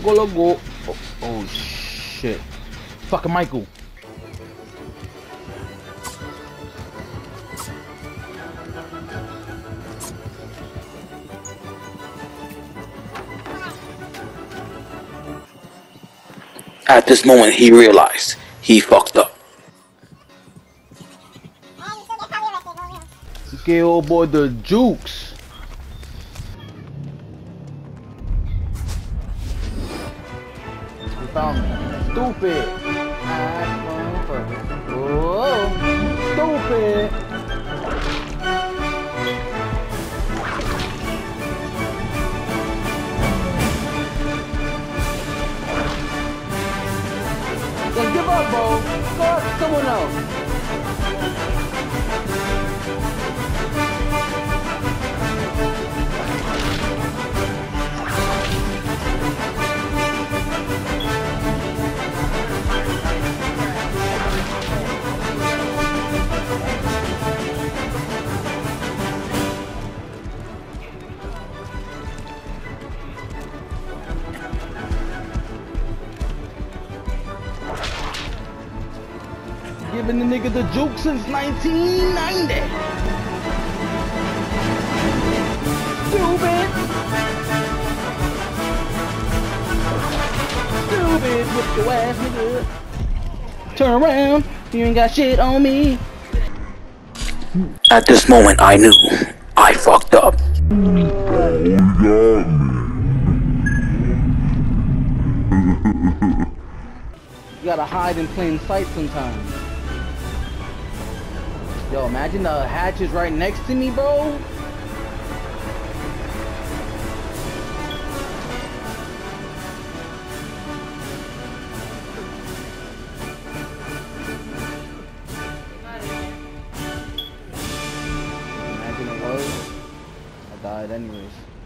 go. Oh shit. Fucking Michael. At this moment, he realized he fucked up. Okay, old boy, the Jukes. You found me. Stupid. Oh, stupid. Just give up, bro. Go after someone else. Giving the nigga the juke since 1990. Stupid. Stupid with your ass, nigga. Turn around, you ain't got shit on me. At this moment, I knew I fucked up. You got me. You gotta hide in plain sight sometimes. Yo, imagine the hatch is right next to me, bro. Imagine it was. I died anyways.